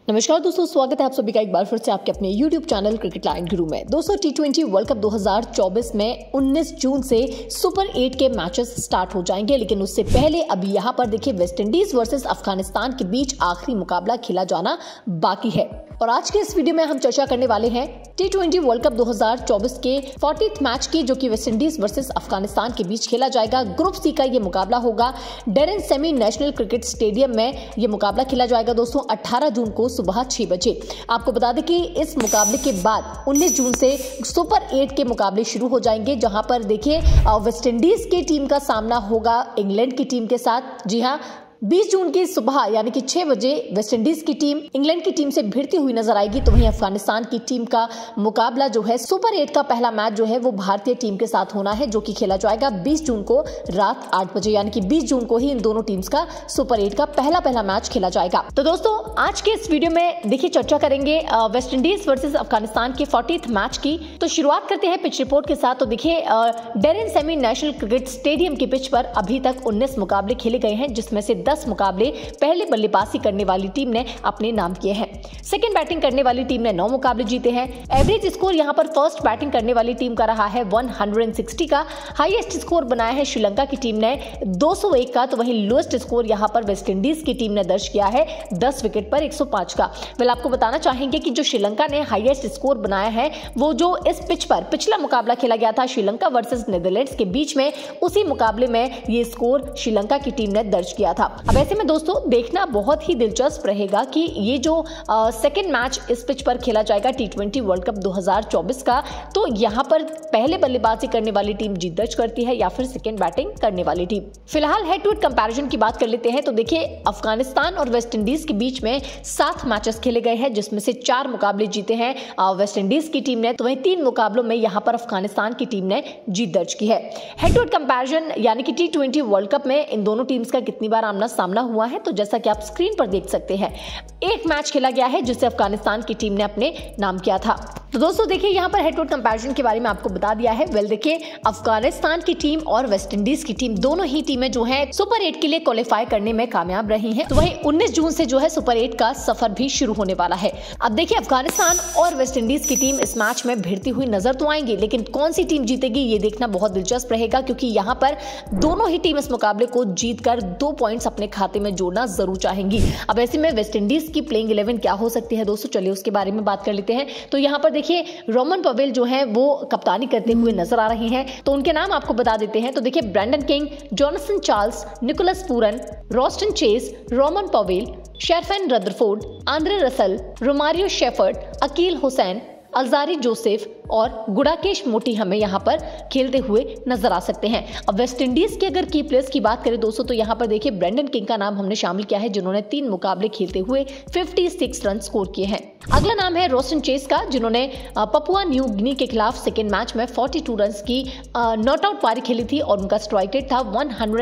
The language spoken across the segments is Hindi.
नमस्कार दोस्तों, स्वागत है आप सभी का एक बार फिर से आपके अपने YouTube चैनल क्रिकेट लाइन गुरु में। दोस्तों T20 वर्ल्ड कप 2024 में 19 जून से सुपर 8 के मैचेस स्टार्ट हो जाएंगे, लेकिन उससे पहले अभी यहाँ पर देखिए वेस्ट इंडीज वर्सेस अफगानिस्तान के बीच आखिरी मुकाबला खेला जाना बाकी है। और आज के इस वीडियो में हम चर्चा करने वाले हैं T20 वर्ल्ड कप 2024 के 40th मैच की, जो कि वेस्ट इंडीज वर्सेस अफगानिस्तान के बीच खेला जाएगा। ग्रुप सी का ये मुकाबला होगा Darren Sammy national cricket stadium में ये मुकाबला खेला जाएगा दोस्तों 18 जून को सुबह 6 बजे। आपको बता दें कि इस मुकाबले के बाद 19 जून से सुपर 8 के मुकाबले शुरू हो जाएंगे, जहां पर देखिए वेस्ट इंडीज की टीम का सामना होगा इंग्लैंड की टीम के साथ। जी हां, 20 जून की सुबह यानी कि 6 बजे वेस्ट इंडीज की टीम इंग्लैंड की टीम से भिड़ती हुई नजर आएगी। तो वहीं अफगानिस्तान की टीम का मुकाबला जो है सुपर 8 का पहला मैच जो है वो भारतीय टीम के साथ होना है, जो कि खेला जाएगा 20 जून को रात 8 बजे। यानी कि 20 जून को ही इन दोनों टीम्स का सुपर 8 का पहला मैच खेला जाएगा। तो दोस्तों आज के इस वीडियो में देखिए चर्चा करेंगे वेस्ट इंडीज वर्सेस अफगानिस्तान के 40th मैच की। तो शुरुआत करते हैं पिच रिपोर्ट के साथ। तो देखिए Darren Sammy national cricket stadium की पिच पर अभी तक 19 मुकाबले खेले गए हैं, जिसमें से 10 मुकाबले पहले बल्लेबाजी करने वाली टीम ने अपने नाम किए हैं। सेकंड बैटिंग करने वाली टीम ने 9 मुकाबले जीते हैं। एवरेज स्कोर यहां पर फर्स्ट बैटिंग करने वाली टीम का रहा है 160 का। हाईएस्ट स्कोर बनाया है श्रीलंका की टीम ने 201 का। तो वहीं लोएस्ट स्कोर यहां पर वेस्ट इंडीज की टीम ने दर्ज किया है 10 विकेट पर 105 का। वेल आपको बताना चाहेंगे कि जो श्रीलंका ने हाईएस्ट स्कोर बनाया है वो जो इस पिच पर पिछला मुकाबला खेला गया था श्रीलंका वर्सेस नीदरलैंड्स के बीच में, उसी मुकाबले में ये स्कोर श्रीलंका की टीम ने दर्ज किया था। अब ऐसे में दोस्तों देखना बहुत ही दिलचस्प रहेगा कि ये जो सेकंड मैच इस पिच पर खेला जाएगा T20 वर्ल्ड कप 2024 का, तो यहां पर पहले बल्लेबाजी करने वाली टीम जीत दर्ज करती है या फिर सेकंड बैटिंग करने वाली टीम। फिलहाल हेड टू हेड कंपैरिजन की बात कर लेते हैं। तो देखिए अफगानिस्तान और वेस्ट इंडीज के बीच में 7 मैचेस खेले गए हैं, जिसमें से 4 मुकाबले जीते हैं वेस्ट इंडीज की टीम ने। तो वहीं 3 मुकाबलों में यहां पर अफगानिस्तान की टीम ने जीत दर्ज की है। हेड टू हेड कंपैरिजन यानी कि T20 वर्ल्ड कप में इन दोनों टीम्स का कितनी बार आमना सामना हुआ है, तो जैसा कि आप स्क्रीन पर देख सकते हैं एक मैच खेला गया है जिसे अफगानिस्तान की टीम ने अपने नाम किया था। तो दोस्तों देखिए यहाँ पर हेड टू हेड कंपैरिजन के बारे में आपको बता दिया है। वेल देखिए अफगानिस्तान की टीम और वेस्ट इंडीज की टीम दोनों ही टीमें जो है सुपर 8 के लिए क्वालिफाई करने में कामयाब रही हैं। तो वहीं 19 जून से जो है सुपर 8 का सफर भी शुरू होने वाला है। अब देखिए अफगानिस्तान और वेस्ट इंडीज की टीम इस मैच में भिड़ती हुई नजर तो आएंगी, लेकिन कौन सी टीम जीतेगी ये देखना बहुत दिलचस्प रहेगा, क्योंकि यहाँ पर दोनों ही टीम इस मुकाबले को जीत कर 2 पॉइंट्स अपने खाते में जोड़ना जरूर चाहेंगी। अब ऐसे में वेस्ट इंडीज की प्लेइंग 11 क्या हो सकती है दोस्तों, चलिए उसके बारे में बात कर लेते हैं। तो यहाँ पर देखिए रोमन पवेल जो है वो कप्तानी करते हुए नजर आ रहे हैं। तो उनके नाम आपको बता देते हैं। तो देखिए Brandon King, Johnson Charles, Nicholas Pooran, Roston Chase, Rovman Powell, Sherfane Rutherford, Andre Russell, Romario Shepherd, Akeal Hosein, Alzarri Joseph और गुडाकेश मोटी हमें यहाँ पर खेलते हुए नजर आ सकते हैं। अब वेस्ट इंडीज के अगर की प्लेयर्स की बात करें दोस्तों, तो यहाँ पर देखिए ब्रैंडन किंग का नाम हमने शामिल किया है, जिन्होंने 3 मुकाबले खेलते हुए 56 रन स्कोर किए हैं। अगला नाम है रॉस्टन चेस का, जिन्होंने पपुआ न्यू गिनी के खिलाफ सेकेंड मैच में 42 रन की नॉट आउट पारी खेली थी और उनका स्ट्राइक रेट था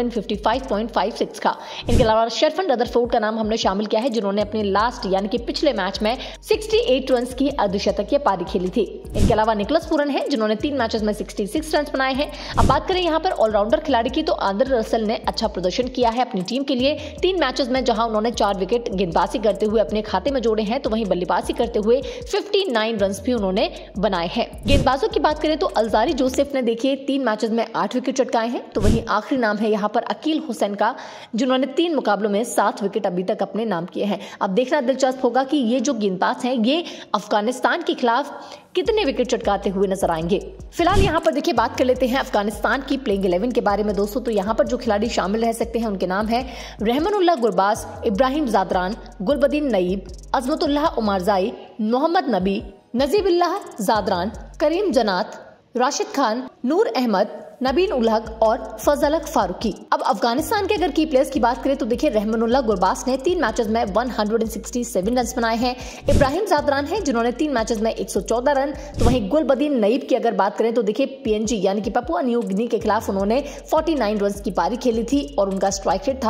155.56 का। इनके अलावा शेरफन रदरफोर्ड का नाम हमने शामिल किया है, जिन्होंने अपने लास्ट यानी कि पिछले मैच में 68 रन की अर्धशतकीय पारी खेली थी। इनके अलावा निकोलस पूरन है, जिन्होंने 3 मैचेस में 66 रन बनाए हैं। अब बात करें यहाँ पर ऑलराउंडर खिलाड़ी की, तो आंद्रे रसल ने अच्छा प्रदर्शन किया है अपनी टीम के लिए 3 मैचेस में, जहां उन्होंने 4 विकेट गेंदबाजी करते हुए अपने खाते में जोड़े हैं। तो वहीं बल्लेबाजी करते हुए 59 रन भी उन्होंने बनाए हैं। गेंदबाजों की बात करें तो अल्जारी जोसेफ ने देखिए 3 मैचेस में 8 विकेट चटकाए हैं। तो वहीं आखिरी नाम है यहाँ पर अकील हुसैन का, जिन्होंने 3 मुकाबलों में 7 विकेट अभी तक अपने नाम किए हैं। अब देखना दिलचस्प होगा कि ये जो गेंदबाज हैं ये अफगानिस्तान के खिलाफ कितने विकेट चटकाते हुए नजर आएंगे। फिलहाल यहाँ पर देखिए बात कर लेते हैं अफगानिस्तान की प्लेइंग 11 के बारे में दोस्तों। तो यहाँ पर जो खिलाड़ी शामिल रह सकते हैं उनके नाम है रहमानुल्लाह गुरबाज, इब्राहिम जादरान, गुलबदीन नईब, अजमतुल्लाह उमरजाई, मोहम्मद नबी, नजीबुल्लाह जादरान, करीम जनात, राशिद खान, नूर अहमद, नबीन उल हक और फजल फारूकी। अब अफगानिस्तान के अगर की प्लेयर्स की बात करें तो देखिए रहमानुल्लाह गुरबाज ने 3 मैचेस में 167 रन बनाए हैं। इब्राहिम जादरान है, जिन्होंने 3 मैचेस में 114 रन। तो वहीं गुलबदीन नईब की अगर बात करें तो देखिए PNG यानी कि पपुआ न्यू गिनी के खिलाफ उन्होंने 49 रन की पारी खेली थी और उनका स्ट्राइक रेट था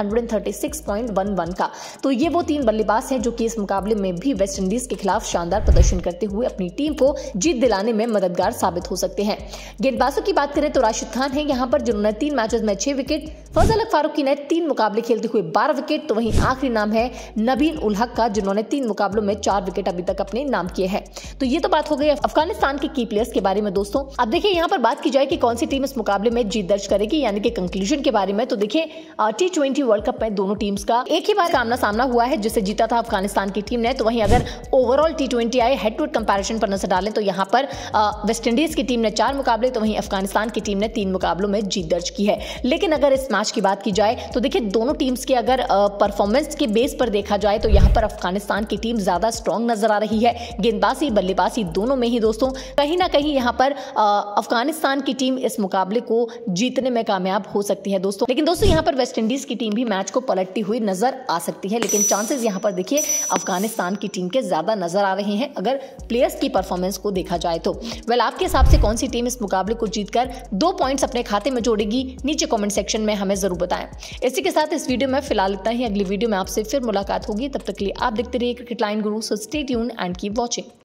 136.11 का। तो ये वो 3 बल्लेबाज हैं जो कि इस मुकाबले में भी वेस्ट इंडीज के खिलाफ शानदार प्रदर्शन करते हुए अपनी टीम को जीत दिलाने में मददगार साबित हो सकते हैं। गेंदबाजों की बात करें माने तो राशिद खान है यहाँ पर, जिन्होंने 3 मैचेस में 6 विकेट, फजल फारूकी ने 3 मुकाबले खेलते हुए 12 विकेट, तो वहीं आखिरी नाम है नबील उल हक का, जिन्होंने 3 मुकाबलों में 4 विकेट अभी तक अपने नाम किए हैं। तो ये तो बात हो गई अफगानिस्तान के की प्लेयर्स के बारे में दोस्तों। अब देखिए यहाँ पर बात की जाए कि कौन सी टीम इस मुकाबले में जीत दर्ज करेगी, यानी कि कंक्लूजन के बारे में। तो देखिए T20 वर्ल्ड कप में दोनों टीम्स का एक ही बार सामना हुआ है, जिसे जीता था अफगानिस्तान की टीम ने। तो वहीं अगर ओवरऑल T20 आए हेड टू हेड कंपैरिजन पर नजर डालें तो यहाँ पर वेस्ट इंडीज की टीम ने 4 मुकाबले, तो वहीं अफगानिस्तान की टीम ने 3 मुकाबलों में जीत दर्ज की है। लेकिन अगर इस मैच की बात की जाए तो देखिए दोनों टीम्स के अगर परफॉर्मेंस के बेस पर देखा जाए तो यहाँ पर अफगानिस्तान की टीम ज्यादा स्ट्रॉन्ग नजर आ रही है। गेंदबाजी बल्लेबाजी दोनों में ही दोस्तों कहीं ना कहीं यहाँ पर अफगानिस्तान की टीम इस मुकाबले को जीतने में कामयाब हो सकती है दोस्तों। लेकिन दोस्तों यहाँ पर वेस्ट इंडीज की टीम भी मैच को पलटती हुई नजर आ सकती है, लेकिन चांसेस यहाँ पर देखिए अफगानिस्तान की टीम के ज्यादा नजर आ रहे हैं अगर प्लेयर्स की परफॉर्मेंस को देखा जाए तो। आपके हिसाब से कौन सी टीम इस मुकाबले को जीतकर 2 पॉइंट्स अपने खाते में जोड़ेगी, नीचे कमेंट सेक्शन में हमें जरूर बताएं। इसी के साथ इस वीडियो में फिलहाल इतना ही। अगली वीडियो में आपसे फिर मुलाकात होगी, तब तक के लिए आप देखते रहिए cricket line guru. So stay tuned and keep watching.